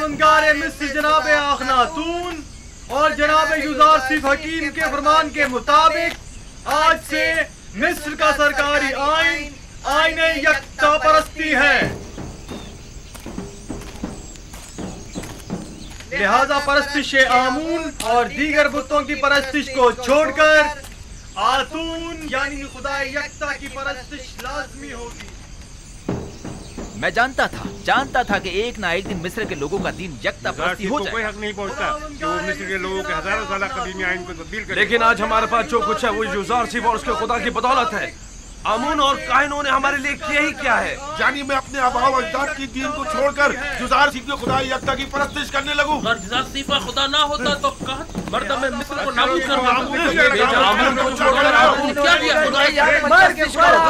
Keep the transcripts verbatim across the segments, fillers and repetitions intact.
खुदावंदगार मिस्र जनाब आखनातून और जनाब युजारसिफ हकीम के फरमान के मुताबिक आज से मिस्र का सरकारी आइन आईन यकता परस्ती है। लिहाजा परस्तिश आमून और दीगर बुतों की परस्तिश को छोड़कर आतून यानी खुदा यकता की परस्तिश लाजमी होगी। मैं जानता था जानता था कि एक ना एक दिन मिस्र के लोगों का दीन यकता परस्ती हो जाए। कोई हक नहीं पहुंचता कि वो मिस्र के लोगों के हजारों साल कदीमी आइन को तब्दील करे। लेकिन आज हमारे पास जो कुछ है वो युजारसिफ और उसके खुदा की बदौलत है। आमून और काहिनों ने हमारे लिए किया ही क्या है? यानी मैं अपने आबाओ अजदाद की दीन को छोड़कर युजारसिफ के खुदा यकता की परस्तिश करने लगूं। अगर युजारसिफ का खुदा ना होता तो कहा मर्द में मिस्र को नाबूद कर देता। आमून को छोड़कर आओ। क्या किया खुदा यकता मर के छोड़ो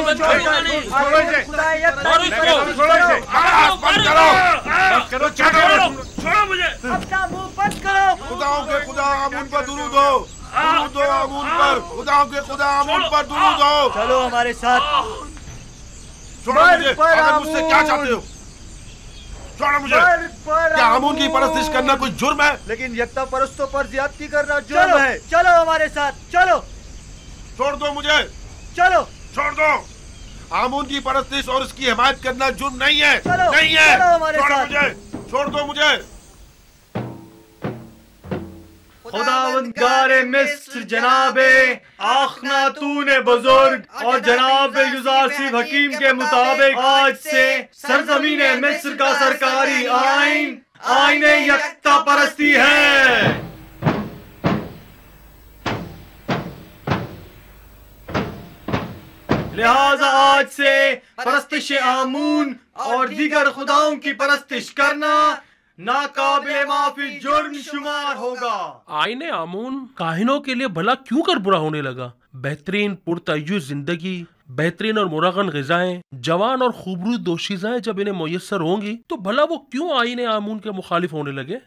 करो छोड़ो छोड़ो मुझे। अपना मुंह बंद करो। खुदाओं के खुदा आमून पर दुरूद हो, दुरूद हो आमून पर, खुदाओं के खुदा आमून पर दुरूद हो। चलो हमारे साथ। छोड़ो मुझे, आखिर मुझसे क्या चाहते हो? छोड़ो मुझे। क्या आमून की परस्तिश करना कोई जुर्म है? लेकिन यकता परस्तों पर ज्यादती करना जुर्म है। चलो हमारे साथ, चलो। छोड़ दो मुझे, चलो छोड़ दो। आमून की परस्तिश और उसकी हिमायत करना जुर्म नहीं है, चलो, नहीं है। चलो हमारे छोड़ो साथ। मुझे, छोड़ दो मुझे। खुदावंदगार मिस्र जनाबे आखनातून बुजुर्ग और जनाब युजारसिफ हकीम के मुताबिक आज से सरजमीन मिस्र का सरकारी आइन आईन यकता परस्ती है। लिहाजा आज से परस्तिश आमून और दीगर खुदाओं की परस्तिश करना नाकाबिले माफी जुर्म शुमार होगा। आईने आमून काहिनों के लिए भला क्यों कर बुरा होने लगा? बेहतरीन पुरतय्युस जिंदगी, बेहतरीन और मुरगन ग़िज़ाएं, जवान और खूबरू दोशीज़ाएं जब इन्हें मुयस्सर होंगी तो भला वो क्यों आईने आमून के मुखालिफ होने लगे?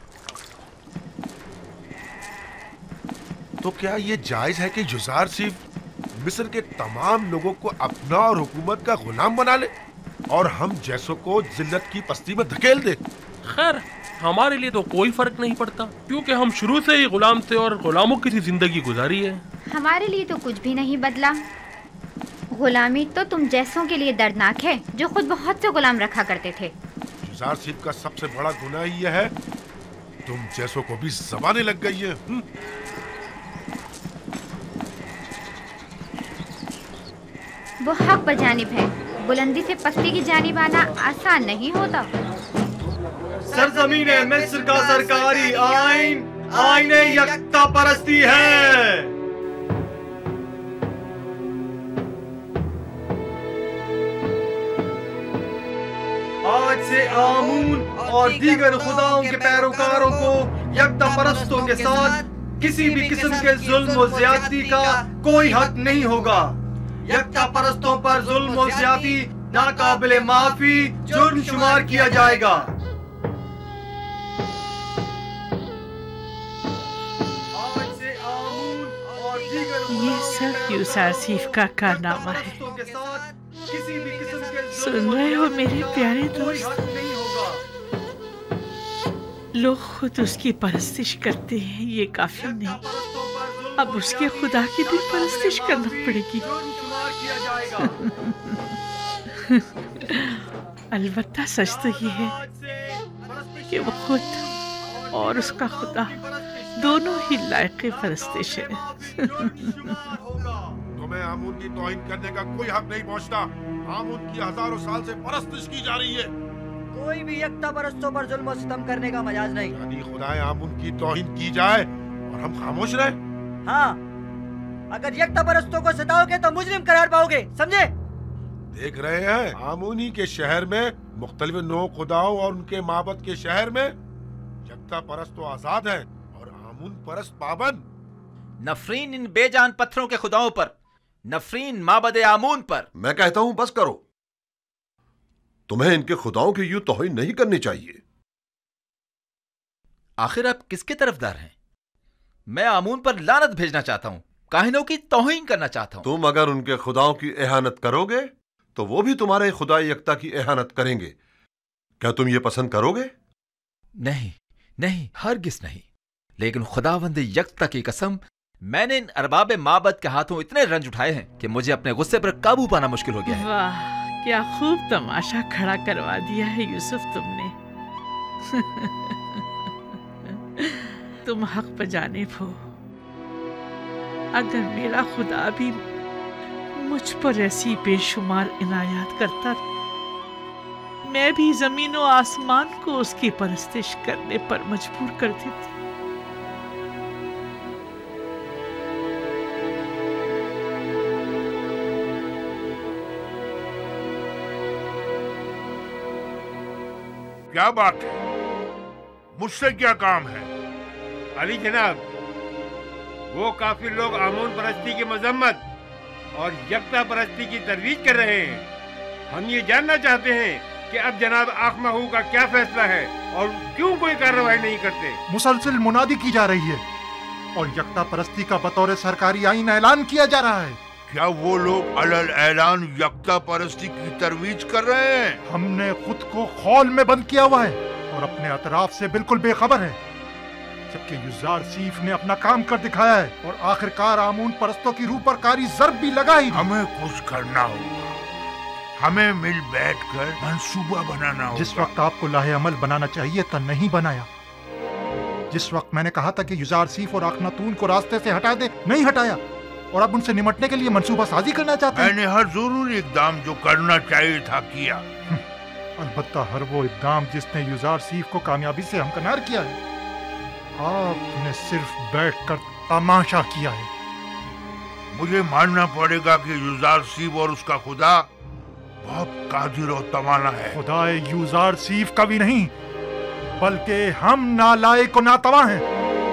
तो क्या ये जायज है कि युजारसिफ मिस्र के तमाम लोगों को अपना और हुकूमत का गुलाम बना ले और हम जैसों को जिल्लत की पस्ती में धकेल दे? खैर हमारे लिए तो कोई फर्क नहीं पड़ता क्योंकि हम शुरू से ही गुलाम थे और गुलामों की जिंदगी गुजारी है। हमारे लिए तो कुछ भी नहीं बदला। गुलामी तो तुम जैसों के लिए दर्दनाक है जो खुद बहुत से गुलाम रखा करते थे। युजारसिफ का सबसे बड़ा गुनाह यह है तुम जैसों को भी ज़बानें लग गई है। वो हक बजानिब है, बुलंदी से पस्ती की जानिब आना आसान नहीं होता। सरजमीन मिस्र का सरकारी आइन आईन यकता परस्ती है। आज से आमून और दीगर खुदाओं के पैरोकारों को यकता परस्तों के साथ किसी भी किस्म के जुल्म और ज्यादती का कोई हक नहीं होगा। यकता परस्तों पर जुल्म और ज्यादती नाकाबिले माफी जुर्म शुमार किया जाएगा। ये सब युजारसिफ का कारनामा है। सुन रहे हो मेरे प्यारे दोस्त? लोग खुद उसकी परस्तिश करते हैं, ये काफी नहीं, अब उसके खुदा की भी परस्तिश करना पड़ेगी। अलबत्ता सच तो ये है कि वो खुद और उसका खुदा दोनों ही लायक परस्तिश है। तुम्हें आमून की तौहीन करने का कोई हक नहीं पहुंचता। आमून की हजारों साल से परस्तिश की जा रही है। कोई भी यकता परस्तों पर जुल्म और सितम करने का मजाज नहीं। यानी खुदाए आमून की तौहीन की जाए और हम खामोश रहे? हाँ, अगर यकता परस्तों को सताओगे तो मुजरिम करार पाओगे, समझे? देख रहे हैं आमूनी के शहर में मुख्तलिफ नौ खुदाओं और उनके माबद के शहर में यकता परस्त तो आजाद है और आमून परस्त पाबंद। नफरीन इन बेजान पत्थरों के खुदाओं पर, नफरीन माबद आमून पर। मैं कहता हूं बस करो, तुम्हें इनके खुदाओं की यूं तौहीन नहीं करनी चाहिए। आखिर आप किसके तरफदार हैं? मैं आमून पर लानत भेजना चाहता हूं, काहिनों की तौहीन करना चाहता हूं। तुम अगर उनके खुदाओं की एहानत करोगे तो वो भी तुम्हारे खुदा यकता की एहानत करेंगे। क्या तुम ये पसंद करोगे? नहीं नहीं, हरगिज नहीं। लेकिन खुदावंद यकता की कसम, मैंने इन अरबाब माबद के हाथों इतने रंज उठाए हैं कि मुझे अपने गुस्से पर काबू पाना मुश्किल हो गया है। वाह, क्या खूब तमाशा खड़ा करवा दिया है यूसुफ तुमने। तुम हक पर जानिब हो। अगर मेरा खुदा भी मुझ पर ऐसी बेशुमार इनायत करता, मैं भी जमीन और आसमान को उसकी परस्तिश करने पर मजबूर कर देती। क्या बात है? मुझसे क्या काम है? अली जनाब, वो काफिर लोग आमून परस्ती की मजम्मत और यकता परस्ती की तरवीज कर रहे हैं। हम ये जानना चाहते हैं कि अब जनाब आखमाहू का क्या फैसला है और क्यों कोई कार्रवाई नहीं करते। मुसलसल मुनादी की जा रही है और यकता परस्ती का बतौर सरकारी आईन ऐलान किया जा रहा है। क्या वो लोग अलल ऐलान यकता परस्ती की तरवीज कर रहे हैं? हमने खुद को खौल में बंद किया हुआ है और अपने अतराफ से बिल्कुल बेखबर है, जबकि युजार सीफ ने अपना काम कर दिखाया है और आखिरकार आमून परस्तों की रूह पर कारी ज़र्ब भी लगाई। हमें कुछ करना होगा, हमें मिल बैठकर मंसूबा बनाना होगा। जिस वक्त आपको लाहे अमल बनाना चाहिए था नहीं बनाया, जिस वक्त मैंने कहा था कि युजार सीफ और अखनातून को रास्ते से हटा दे नहीं हटाया, और अब उनसे निमटने के लिए मंसूबा साजी करना चाहते हैं। मैंने हर जरूरी इकदाम जो करना चाहिए था किया। अलबत्ता हर वो इकदाम जिसने युजार सीफ को कामयाबी से हमकनार किया है, आपने सिर्फ बैठकर तमाशा किया है। मुझे मानना पड़ेगा कि युजार सीफ और उसका खुदा बहुत कादिर और तवाना है। खुदा युजार सीफ का भी नहीं, बल्कि हम नालायक और नातवा हैं।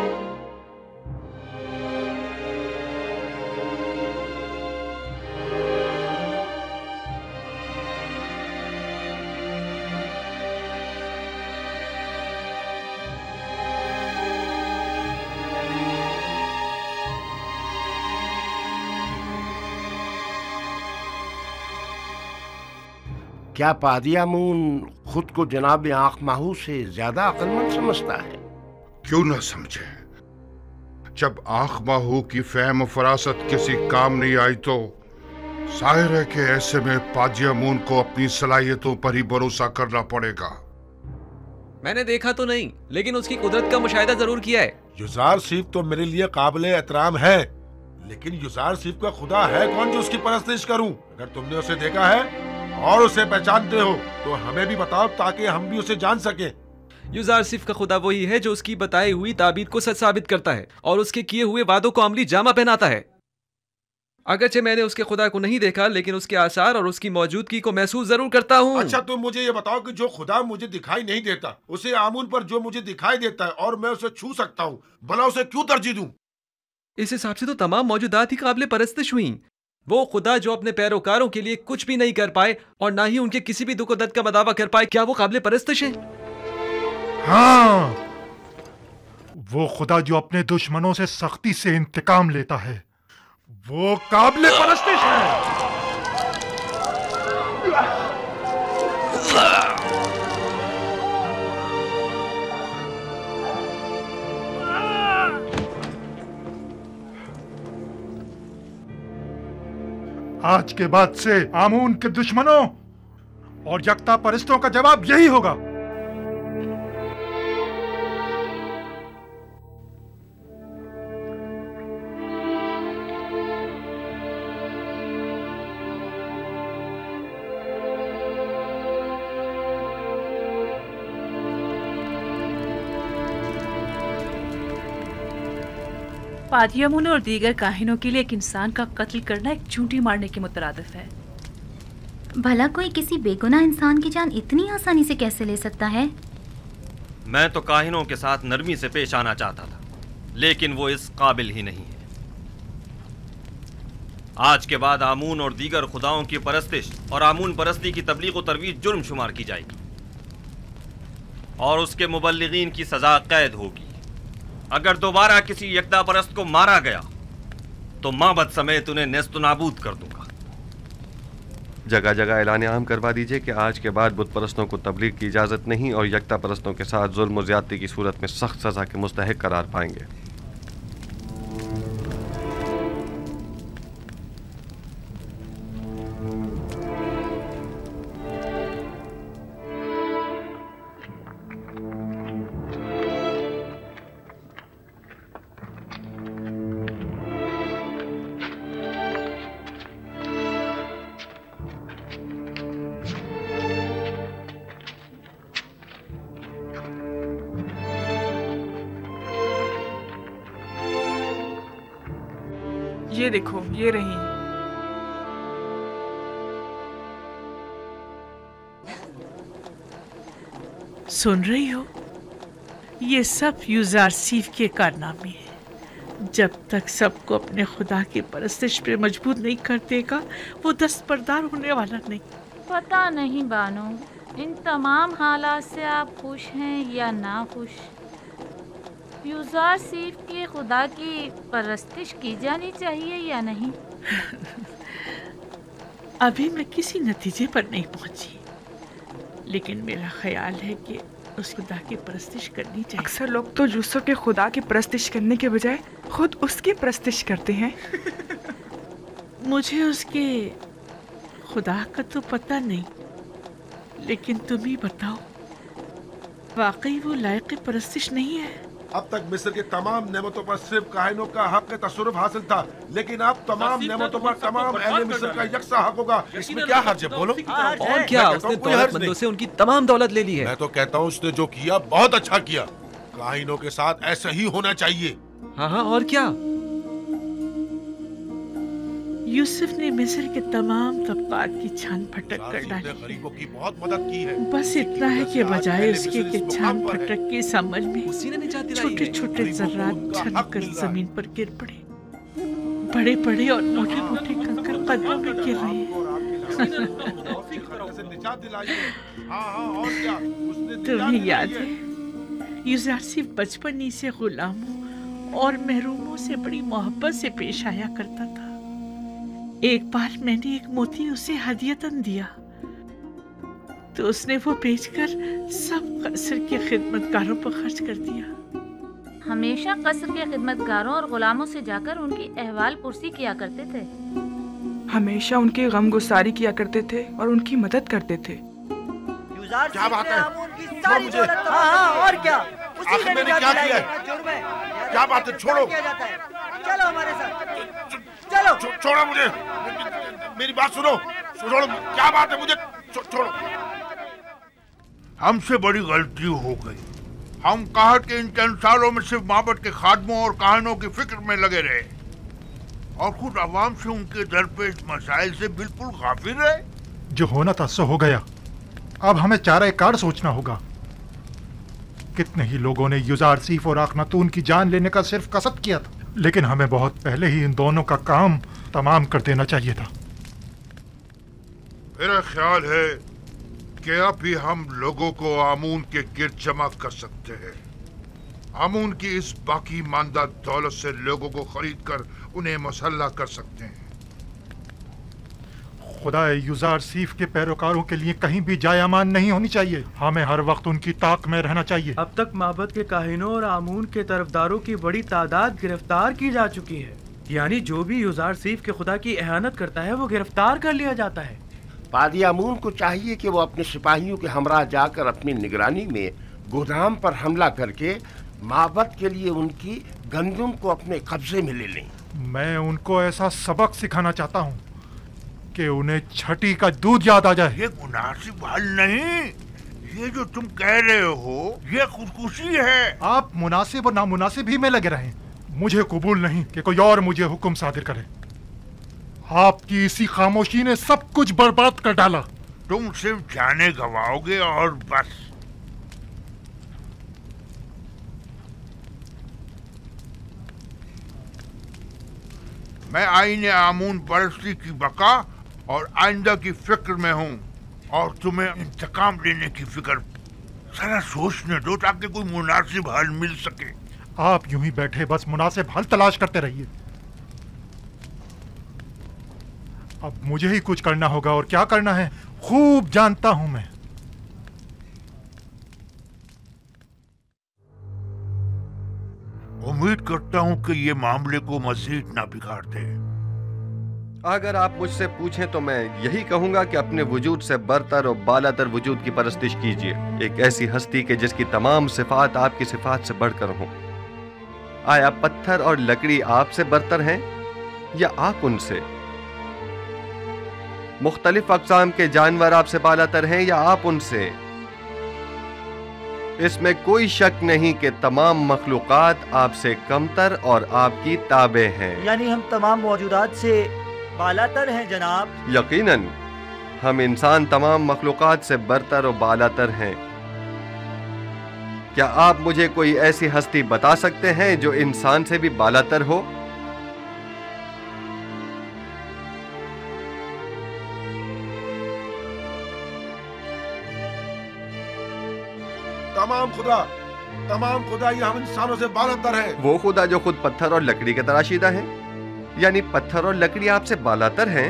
क्या पादियामून खुद को जनाब आखमाहू से ज्यादा अक्लमंद समझता है? क्यों न समझे। जब आखमाहू की फहम फरासत किसी काम नहीं आई तो जाहिर है कि ऐसे में पादियामून को अपनी सलाहियतों पर ही भरोसा करना पड़ेगा। मैंने देखा तो नहीं, लेकिन उसकी कुदरत का मुशाहिदा जरूर किया है। युजार सीफ तो मेरे लिए काबिले एहतराम है, लेकिन युजार सीफ का खुदा है कौन जो उसकी परस्तिश करूं? अगर तुमने उसे देखा है और उसे पहचानते हो तो हमें भी बताओ ताकि हम भी उसे जान सके। युजार सिफ का खुदा वही है जो उसकी बताई हुई ताबीर को सच साबित करता है और उसके किए हुए वादों को अमली जामा पहनाता है। अगरचे मैंने उसके खुदा को नहीं देखा, लेकिन उसके आसार और उसकी मौजूदगी को महसूस जरूर करता हूँ। अच्छा, तुम मुझे ये बताओ कि जो खुदा मुझे दिखाई नहीं देता, उसे आमून पर जो मुझे दिखाई देता है और मैं उसे छू सकता हूँ, भला उसे क्यों तरजीह दूं? इस हिसाब से तो तमाम मौजूदात ही काबिल परस्तिश हुई। वो खुदा जो अपने पैरोकारों के लिए कुछ भी नहीं कर पाए और ना ही उनके किसी भी दुख दर्द का मदावा कर पाए, क्या वो काबिल परस्तिश है? हाँ, वो खुदा जो अपने दुश्मनों से सख्ती से इंतकाम लेता है, वो काबिल परस्तिश है। आज के बाद से आमून के दुश्मनों और यकता परस्तों का जवाब यही होगा। पादियामून और दीगर काहिनों के लिए एक इंसान का कत्ल करना एक चूंटी मारने के मुतरादिफ है। भला कोई किसी बेगुनाह इंसान की जान इतनी आसानी से कैसे ले सकता है? मैं तो काहिनों के साथ नरमी से पेश आना चाहता था, लेकिन वो इस काबिल ही नहीं है। आज के बाद आमून और दीगर खुदाओं की परस्तिश और आमून परस्ती की तबलीग और तरवीज जुर्म शुमार की जाएगी और उसके मुबल्लिगीन की सजा कैद होगी। अगर दोबारा किसी यकता परस्त को मारा गया तो माबद समेत उन्हें नेस्त नाबूद कर दूंगा। जगह जगह ऐलान आम करवा दीजिए कि आज के बाद बुत परस्तों को तबलीग की इजाज़त नहीं और यकता परस्तों के साथ जुल्म और ज़्यादती की सूरत में सख्त सज़ा के मुस्तहिक करार पाएंगे। ये देखो, ये रही। सुन रही हो? ये सब यूजारसीफ के कारनामे हैं। जब तक सबको अपने खुदा की परस्तिश पे मजबूर नहीं कर देगा, वो दस्तबरदार होने वाला नहीं। पता नहीं बानो, इन तमाम हालात से आप खुश हैं या ना खुश? यूजारसीफ के खुदा की परस्तिश की जानी चाहिए या नहीं? अभी मैं किसी नतीजे पर नहीं पहुंची, लेकिन मेरा ख्याल है कि उस खुदा की परस्तिश करनी चाहिए। अक्सर लोग तो यूसुफ के खुदा की परस्तिश करने के बजाय खुद उसकी परस्तिश करते हैं। मुझे उसके खुदा का तो पता नहीं, लेकिन तुम ही बताओ, वाकई वो लायक परस्तिश नहीं है? अब तक मिस्र के तमाम नेमतों पर सिर्फ काहिनों का हक तसरुफ हासिल था, लेकिन अब तमाम नेमतों पर तमाम अहले मिस्र का यकसा हक होगा। इसमें क्या हर्ज है? बोलो। और क्या, उसने दौलतमंदों से उनकी तमाम दौलत ले ली है। मैं तो कहता हूँ उसने जो किया बहुत अच्छा किया। काहिनों के साथ ऐसा ही होना चाहिए। हाँ हाँ, और क्या? यूसुफ ने मिस्र के तमाम तबकात की छान फटक कर डाली। गरीबों की बहुत मदद की है। बस इतना है कि बजाय उसके कि छान फटक के इस अमल में छोटे छोटे जर्रात छनकर जमीन पर गिर पड़े। बड़े बड़े और मोटे मोटे कंकर कदमों में गिर रहे हैं। तुम्हें याद है, यूसुफ बचपन ही से गुलामों और महरूमों से बड़ी मोहब्बत से पेश आया करता था। एक बार मैंने एक मोती उसे हदियतन दिया, तो उसने वो बेचकर सब कसर के खिदमतगारों पर खर्च कर दिया। हमेशा कसर के खिदमतगारों और गुलामों से जाकर उनकी अहवाल पुरसी किया करते थे। हमेशा उनकी गम गुसारी किया करते थे और उनकी मदद करते थे। क्या बात है? छोड़ मुझे। हाँ हाँ, और क्या? आखिर मैंने क्या किया है? क्या बात है? छोड़ो। चलो हमारे साथ। चलो। छो, छोड़ो मुझे। मेरी बात सुनो। छोड़ो। क्या बात है? मुझे छो, छोड़ो। हमसे बड़ी गलती हो गई। हम कहत के इन चंद सालों में सिर्फ माबद के खादमों और काहिनों की फिक्र में लगे रहे और खुद अवाम से उनके दरपेश मसाइल से बिल्कुल गाफिल रहे। जो होना था सो हो गया। अब हमें चारा कार सोचना होगा। कितने ही लोगों ने यूजारसीफ और अखनातून की जान लेने का सिर्फ कसद किया था, लेकिन हमें बहुत पहले ही इन दोनों का काम तमाम कर देना चाहिए था। मेरा ख्याल है कि अब भी हम लोगों को आमून के गिर्द जमा कर सकते हैं। आमून की इस बाकी मानदा दौलत से लोगों को खरीद कर उन्हें मसल्ला कर सकते हैं। खुदा यूजारसीफ के पैरोकारों के लिए कहीं भी जायामान नहीं होनी चाहिए। हमें हर वक्त उनकी ताक में रहना चाहिए। अब तक माबद के काहिनों और आमून के तरफदारों की बड़ी तादाद गिरफ्तार की जा चुकी है। यानी जो भी यूजारसीफ के खुदा की एहानत करता है वो गिरफ्तार कर लिया जाता है। पादी आमून को चाहिए कि वो अपने सिपाहियों के हमरा जाकर अपनी निगरानी में गोदाम पर हमला करके माबद के लिए उनकी गंदुम को अपने कब्जे में ले लें। मैं उनको ऐसा सबक सिखाना चाहता हूँ कि उन्हें छठी का दूध याद आ जाए। ये मुनासिब हल नहीं। ये जो तुम कह रहे हो ये खुदकुशी है। आप मुनासिब और नामुनासिब ही में लगे रहें। मुझे कबूल नहीं कि कोई और मुझे हुक्म सादिर करे। आपकी इसी खामोशी ने सब कुछ बर्बाद कर डाला। तुम सिर्फ जाने गवाओगे और बस। मैं आईने आमून परस्ती की बका और आइंदा की फिक्र में हूँ और तुम्हें इंतकाम लेने की फिक्र। सारा सोचने दो ताकि कोई मुनासिब हल मिल सके। आप यूं ही बैठे बस मुनासिब हल तलाश करते रहिए। अब मुझे ही कुछ करना होगा, और क्या करना है खूब जानता हूं मैं। उम्मीद करता हूं कि ये मामले को मजीद ना बिगाड़ दे। अगर आप मुझसे पूछें तो मैं यही कहूंगा कि अपने वजूद से बरतर और बालातर वजूद की परस्तिश कीजिए, एक ऐसी हस्ती के जिसकी तमाम सिफात आपकी सिफात से बढ़कर हों। आया पत्थर और लकड़ी आपसे बरतर हैं या आप उनसे? मुख्तलिफ अक़साम के जानवर आपसे बालातर हैं या आप उनसे? इसमें कोई शक नहीं कि तमाम मखलूक़ात आपसे कमतर और आपकी ताबे हैं। यानी हम तमाम मौजूदात से बालातर हैं जनाब? यकीनन हम इंसान तमाम मखलूक़ात से बरतर और बालातर हैं। क्या आप मुझे कोई ऐसी हस्ती बता सकते हैं जो इंसान से भी बालातर हो? तमाम खुदा तमाम खुदा ये हम इंसानों से बालातर है। वो खुदा जो खुद पत्थर और लकड़ी के तराशीदा है, यानी पत्थर और लकड़ी आपसे बालातर हैं।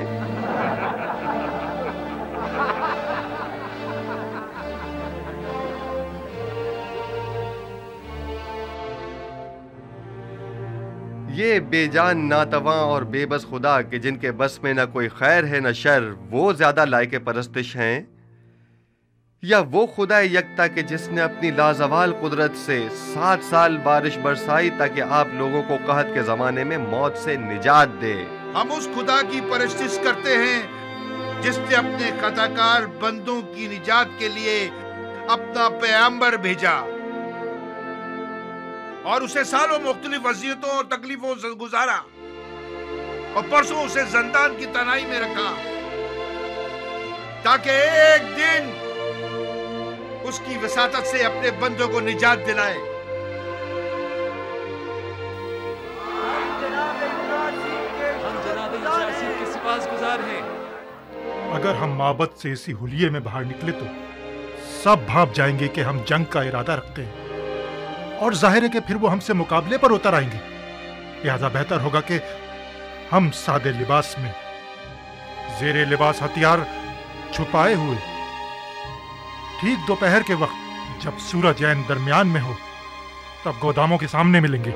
ये बेजान नातवा और बेबस खुदा कि जिनके बस में न कोई खैर है न शर, वो ज्यादा लायके परस्तिश हैं या वो खुदा यकता के जिसने अपनी लाजवाल कुदरत से सात साल बारिश बरसाई ताकि आप लोगों को कहत के जमाने में मौत से निजात दे? हम उस खुदा की परस्तिश करते हैं जिसने अपने खताकार बंदों की निजात के लिए अपना पैगंबर भेजा और उसे सालों मुख्तलिफ अज़ियतों और तकलीफों से गुजारा और परसों उसे ज़ंदान की तनाई में रखा ताकि एक दिन उसकी वसातत से अपने बंदों को निजात दिलाए। सिपाहगुजार हैं। अगर हम माबद से इसी हुलिये में बाहर निकले तो सब भाप जाएंगे कि हम जंग का इरादा रखते हैं, और जाहिर है कि फिर वो हमसे मुकाबले पर उतर आएंगे। लिहाजा बेहतर होगा कि हम सादे लिबास में, जेरे लिबास हथियार छुपाए हुए, ठीक दोपहर के वक्त जब सूरज ऐन दरमियान में हो, तब गोदामों के सामने मिलेंगे।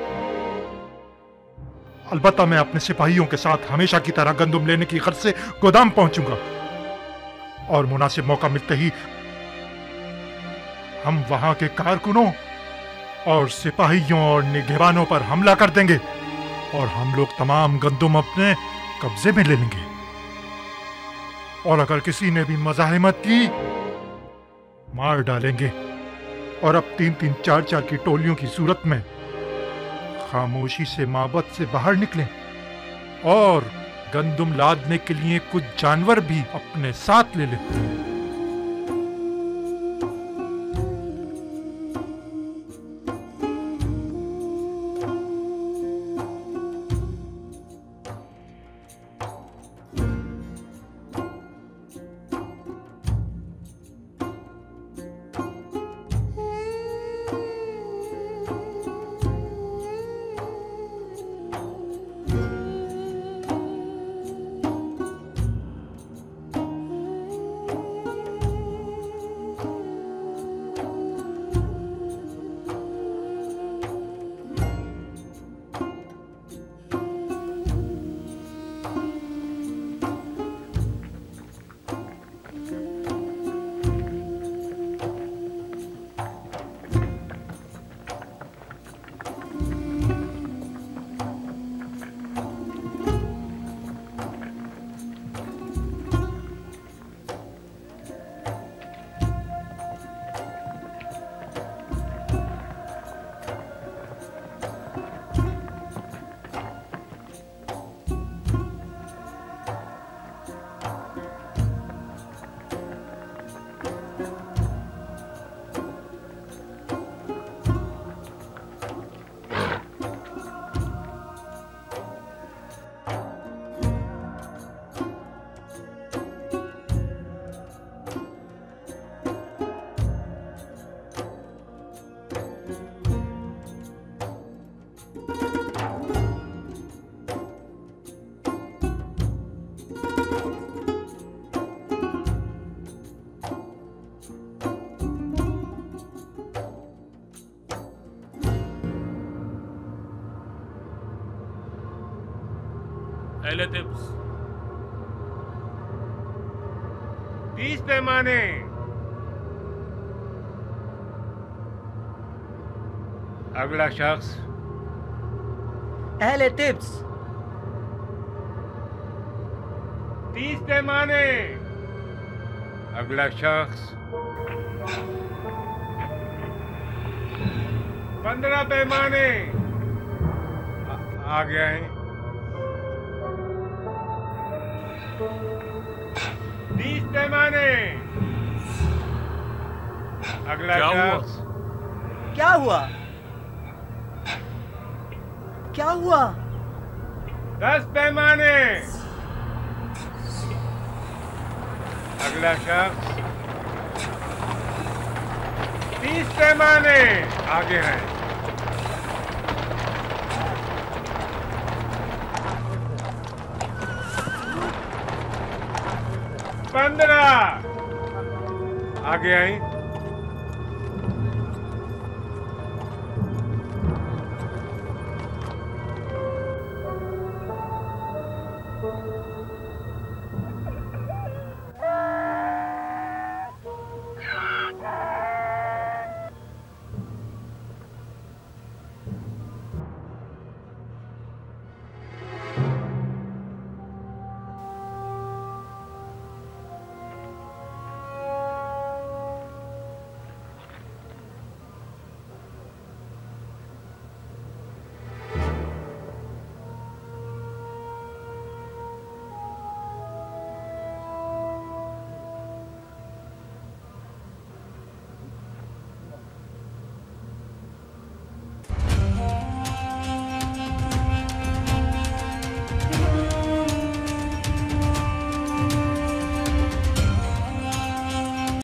अलबत्ता मैं अपने सिपाहियों के साथ हमेशा की तरह गंदुम लेने की गर्ज से गोदाम पहुंचूंगा, और मुनासिब मौका मिलते ही हम वहां के कारकुनों और सिपाहियों और निगहबानों पर हमला कर देंगे, और हम लोग तमाम गंदुम अपने कब्जे में ले लेंगे। और अगर किसी ने भी मज़ाहिमत की, मार डालेंगे। और अब तीन तीन चार चार की टोलियों की सूरत में खामोशी से माबद से बाहर निकलें, और गंदुम लादने के लिए कुछ जानवर भी अपने साथ ले लें। अहले तिब्स। तीस पैमाने। अगला शख्स। अहले तिब्स। तीस पैमाने। अगला शख्स। पंद्रह पैमाने। आ, आ गया है। बीस पैमाने। अगला शख्स। क्या हुआ? क्या हुआ? दस पैमाने। अगला शख्स। तीस पैमाने। आगे हैं। पंद्रह। आगे आई।